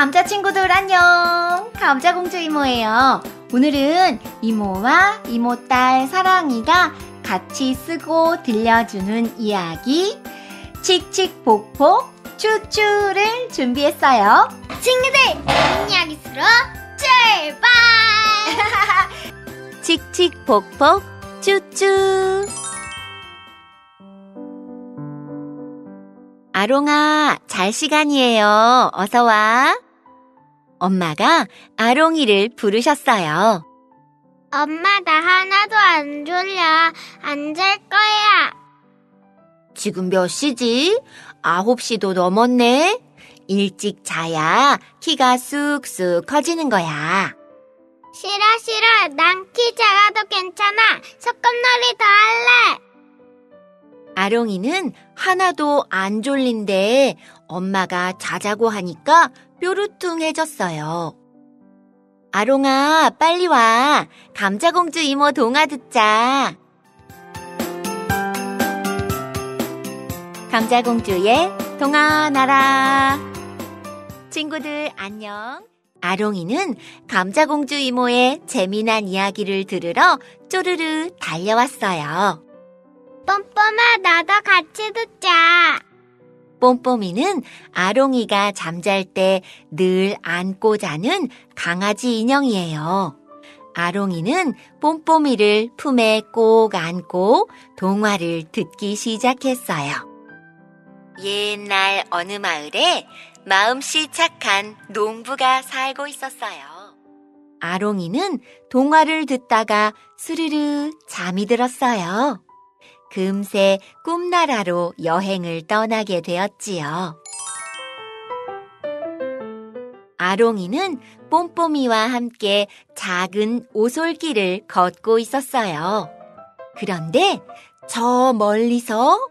감자 친구들 안녕. 감자공주 이모예요. 오늘은 이모와 이모딸 사랑이가 같이 쓰고 들려주는 이야기 칙칙폭폭 쭈쭈를 준비했어요. 친구들, 재밌는 이야기 쓰러 출발! 칙칙폭폭 쭈쭈. 아롱아, 잘 시간이에요. 어서 와. 엄마가 아롱이를 부르셨어요. 엄마, 나 하나도 안 졸려. 안 잘 거야. 지금 몇 시지? 9시도 넘었네. 일찍 자야 키가 쑥쑥 커지는 거야. 싫어. 난 키 작아도 괜찮아. 소꿉놀이 더 할래. 아롱이는 하나도 안 졸린데 엄마가 자자고 하니까 뾰루퉁해졌어요. 아롱아, 빨리 와. 감자공주 이모 동화 듣자. 감자공주의 동화 나라. 친구들 안녕. 아롱이는 감자공주 이모의 재미난 이야기를 들으러 쪼르르 달려왔어요. 뽐뽐아, 나도 같이 듣자. 뽐뽐이는 아롱이가 잠잘 때 늘 안고 자는 강아지 인형이에요. 아롱이는 뽐뽐이를 품에 꼭 안고 동화를 듣기 시작했어요. 옛날 어느 마을에 마음씨 착한 농부가 살고 있었어요. 아롱이는 동화를 듣다가 스르르 잠이 들었어요. 금세 꿈나라로 여행을 떠나게 되었지요. 아롱이는 뽐뽐이와 함께 작은 오솔길을 걷고 있었어요. 그런데 저 멀리서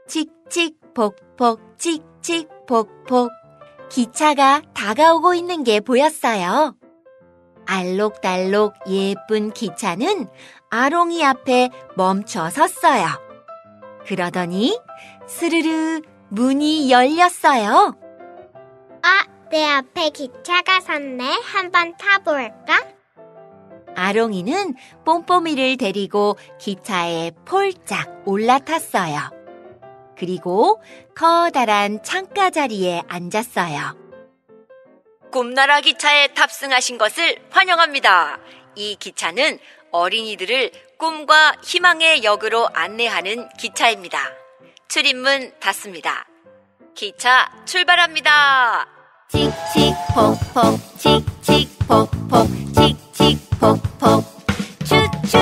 칙칙폭폭 칙칙폭폭 기차가 다가오고 있는 게 보였어요. 알록달록 예쁜 기차는 아롱이 앞에 멈춰 섰어요. 그러더니 스르르 문이 열렸어요. 내 앞에 기차가 섰네. 한번 타볼까? 아롱이는 뽐뽐이를 데리고 기차에 폴짝 올라탔어요. 그리고 커다란 창가 자리에 앉았어요. 꿈나라 기차에 탑승하신 것을 환영합니다. 이 기차는 어린이들을 꿈과 희망의 역으로 안내하는 기차입니다. 출입문 닫습니다. 기차 출발합니다. 칙칙폭폭 칙칙폭폭 칙칙폭폭 추추.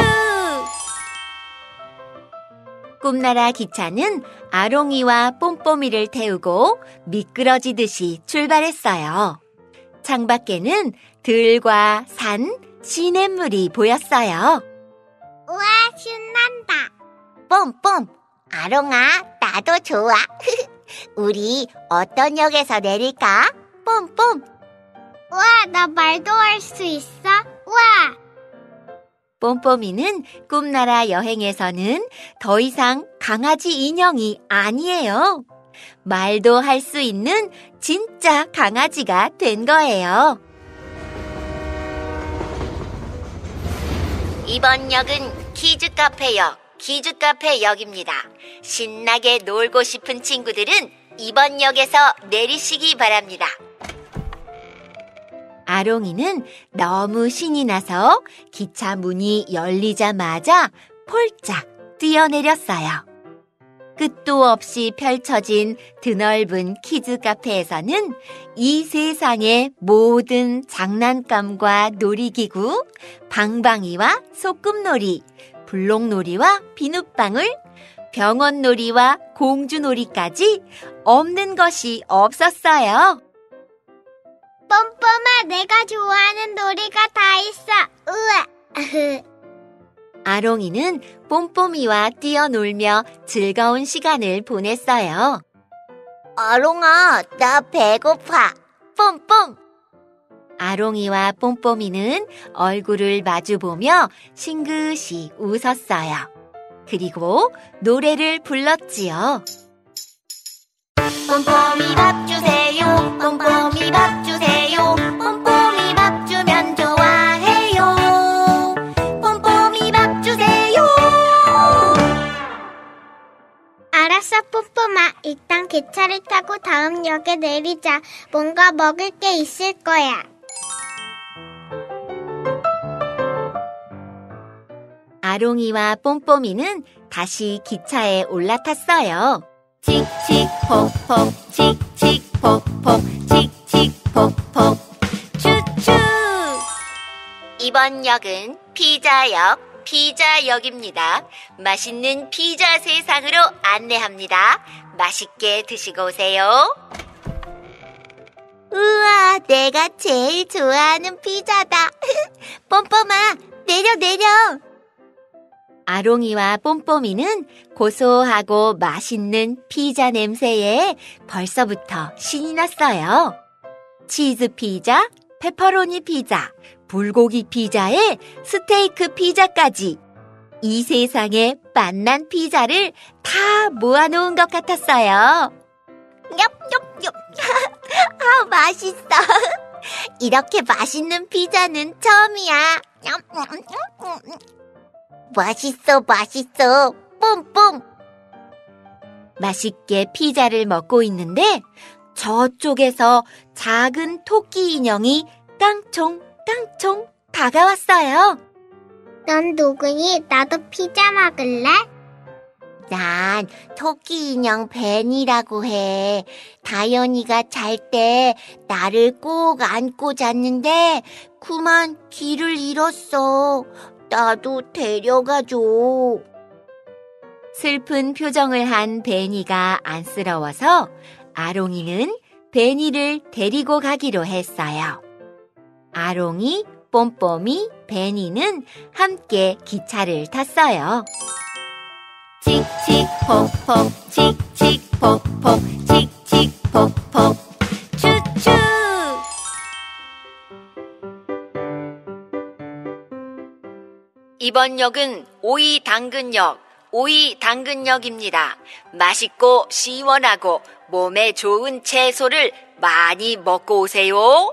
꿈나라 기차는 아롱이와 뽐뽐이를 태우고 미끄러지듯이 출발했어요. 창밖에는 들과 산, 시냇물이 보였어요. 우와, 신난다. 뽐뽐, 아롱아, 나도 좋아. 우리 어떤 역에서 내릴까? 뽐뽐. 우와, 나 말도 할 수 있어? 우와. 뽐뽐이는 꿈나라 여행에서는 더 이상 강아지 인형이 아니에요. 말도 할 수 있는 진짜 강아지가 된 거예요. 이번 역은 키즈카페역, 키즈카페역입니다. 신나게 놀고 싶은 친구들은 이번 역에서 내리시기 바랍니다. 아롱이는 너무 신이 나서 기차 문이 열리자마자 폴짝 뛰어내렸어요. 끝도 없이 펼쳐진 드넓은 키즈 카페에서는 이 세상의 모든 장난감과 놀이기구, 방방이와 소꿉놀이, 블록놀이와 비눗방울, 병원놀이와 공주놀이까지 없는 것이 없었어요. 뽐뽐아, 내가 좋아하는 놀이가 다 있어. 우와. 아롱이는 뽐뽐이와 뛰어놀며 즐거운 시간을 보냈어요. 아롱아, 나 배고파. 뽐뽐. 아롱이와 뽐뽐이는 얼굴을 마주보며 싱긋이 웃었어요. 그리고 노래를 불렀지요. 뽐뽐이 밥 주세요. 뽐뽐이 밥 주세요. 기차를 타고 다음 역에 내리자. 뭔가 먹을 게 있을 거야. 아롱이와 뽐뽐이는 다시 기차에 올라탔어요. 칙칙폭폭 칙칙폭폭 칙칙폭폭 추추. 이번 역은 피자역입니다. 맛있는 피자 세상으로 안내합니다. 맛있게 드시고 오세요. 우와, 내가 제일 좋아하는 피자다. 뽐뽐아, 내려. 아롱이와 뽐뽐이는 고소하고 맛있는 피자 냄새에 벌써부터 신이 났어요. 치즈 피자, 페퍼로니 피자, 불고기 피자에 스테이크 피자까지 이 세상에 맛난 피자를 다 모아놓은 것 같았어요. 엽엽엽. 아, 맛있어. 이렇게 맛있는 피자는 처음이야. 맛있어. 뿜뿜. 맛있게 피자를 먹고 있는데 저쪽에서 작은 토끼 인형이 깡총 다가왔어요. 넌 누구니? 나도 피자 먹을래? 난 토끼 인형 벤이라고 해. 다현이가 잘 때 나를 꼭 안고 잤는데 그만 길을 잃었어. 나도 데려가줘. 슬픈 표정을 한 베니가 안쓰러워서 아롱이는 베니를 데리고 가기로 했어요. 아롱이, 뽐뽐이, 베니는 함께 기차를 탔어요. 칙칙폭폭 칙칙폭폭 칙칙폭폭 추추. 이번 역은 오이당근역입니다. 맛있고 시원하고 몸에 좋은 채소를 많이 먹고 오세요.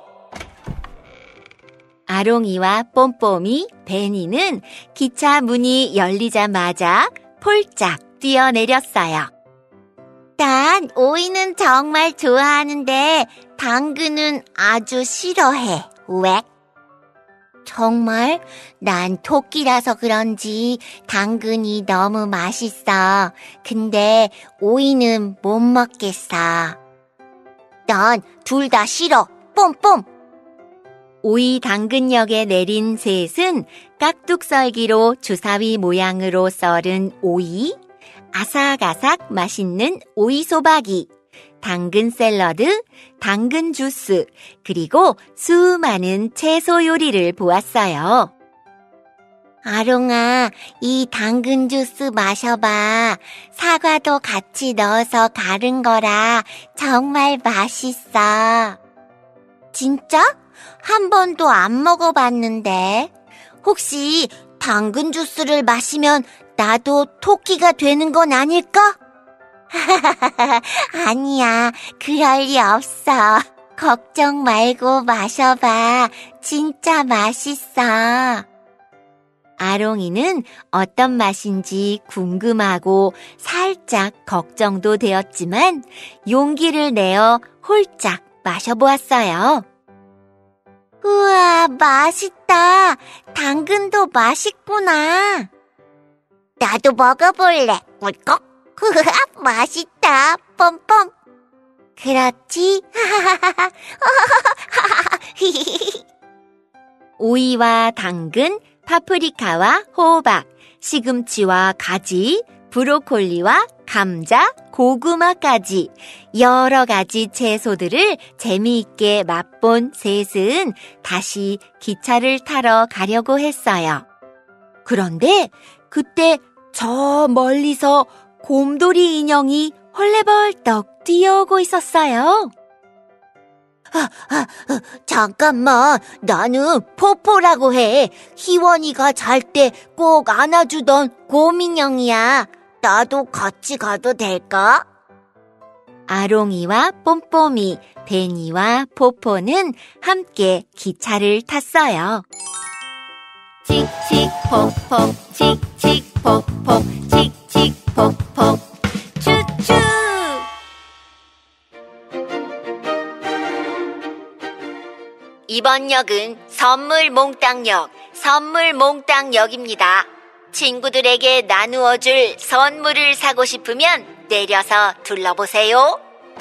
아롱이와 뽐뽐이, 베니는 기차 문이 열리자마자 폴짝 뛰어내렸어요. 난 오이는 정말 좋아하는데 당근은 아주 싫어해. 왜? 정말? 난 토끼라서 그런지 당근이 너무 맛있어. 근데 오이는 못 먹겠어. 난 둘 다 싫어. 뽐뽐. 오이 당근역에 내린 셋은 깍둑썰기로 주사위 모양으로 썰은 오이, 아삭아삭 맛있는 오이 소박이, 당근 샐러드, 당근 주스, 그리고 수많은 채소 요리를 보았어요. 아롱아, 이 당근 주스 마셔봐. 사과도 같이 넣어서 갈은 거라 정말 맛있어. 진짜? 한 번도 안 먹어봤는데. 혹시 당근 주스를 마시면 나도 토끼가 되는 건 아닐까? 아니야, 그럴 리 없어. 걱정 말고 마셔봐. 진짜 맛있어. 아롱이는 어떤 맛인지 궁금하고 살짝 걱정도 되었지만 용기를 내어 홀짝 마셔보았어요. 우와, 맛있다. 당근도 맛있구나. 나도 먹어볼래. 꿀꺽. 맛있다. 뽐뽐. 그렇지? 오이와 당근, 파프리카와 호박, 시금치와 가지, 브로콜리와 감자, 고구마까지 여러 가지 채소들을 재미있게 맛본 셋은 다시 기차를 타러 가려고 했어요. 그런데 그때 저 멀리서 곰돌이 인형이 헐레벌떡 뛰어오고 있었어요. 잠깐만, 나는 포포라고 해. 희원이가 잘 때 꼭 안아주던 곰인형이야. 나도 같이 가도 될까? 아롱이와 뽐뽐이, 베니와 포포는 함께 기차를 탔어요. 칙칙폭폭 칙칙폭폭 칙칙폭폭 추추. 이번 역은 선물몽땅역, 선물몽땅역입니다. 친구들에게 나누어줄 선물을 사고 싶으면 내려서 둘러보세요.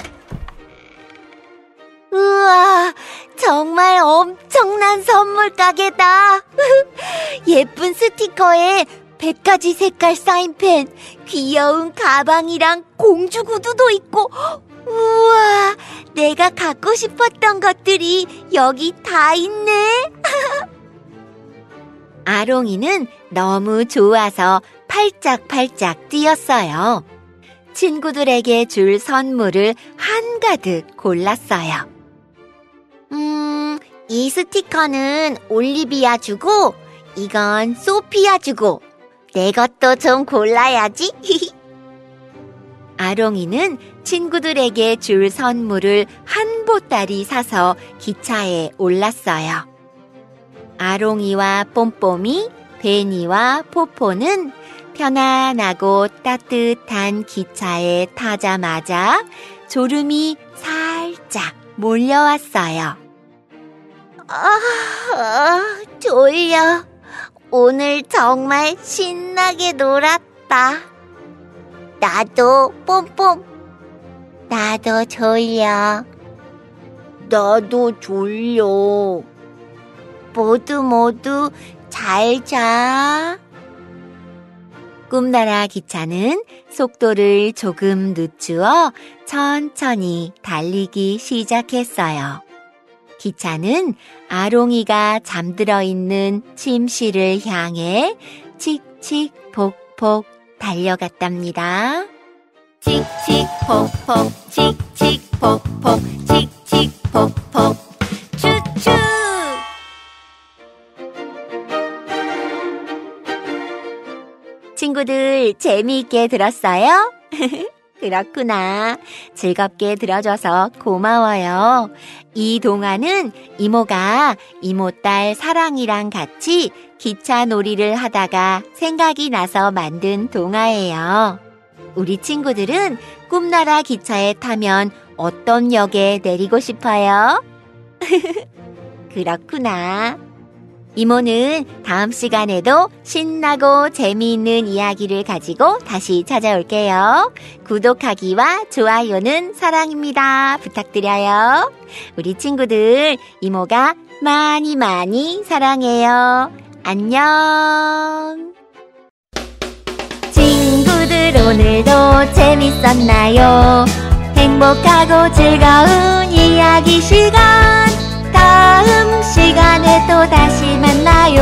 우와, 정말 엄청난 선물 가게다. 예쁜 스티커에 100가지 색깔 사인펜, 귀여운 가방이랑 공주 구두도 있고, 우와, 내가 갖고 싶었던 것들이 여기 다 있네. 아롱이는 너무 좋아서 팔짝팔짝 뛰었어요. 친구들에게 줄 선물을 한가득 골랐어요. 이 스티커는 올리비아 주고, 이건 소피아 주고, 내 것도 좀 골라야지. 아롱이는 친구들에게 줄 선물을 한 보따리 사서 기차에 올랐어요. 아롱이와 뽐뽐이, 베니와 포포는 편안하고 따뜻한 기차에 타자마자 졸음이 살짝 몰려왔어요. 졸려. 오늘 정말 신나게 놀았다. 나도 뽐뽐. 나도 졸려. 나도 졸려. 모두 잘 자. 꿈나라 기차는 속도를 조금 늦추어 천천히 달리기 시작했어요. 기차는 아롱이가 잠들어 있는 침실을 향해 칙칙폭폭 달려갔답니다. 칙칙폭폭, 칙칙폭폭, 칙칙폭폭, 추추! 친구들 재미있게 들었어요? 그렇구나. 즐겁게 들어줘서 고마워요. 이 동화는 이모가 이모딸 사랑이랑 같이 기차 놀이를 하다가 생각이 나서 만든 동화예요. 우리 친구들은 꿈나라 기차에 타면 어떤 역에 내리고 싶어요? 그렇구나. 이모는 다음 시간에도 신나고 재미있는 이야기를 가지고 다시 찾아올게요. 구독하기와 좋아요는 사랑입니다. 부탁드려요. 우리 친구들, 이모가 많이 많이 사랑해요. 안녕. 친구들 오늘도 재밌었나요? 행복하고 즐거운 이야기 시간. 다음 시간에 또 다시 만나요.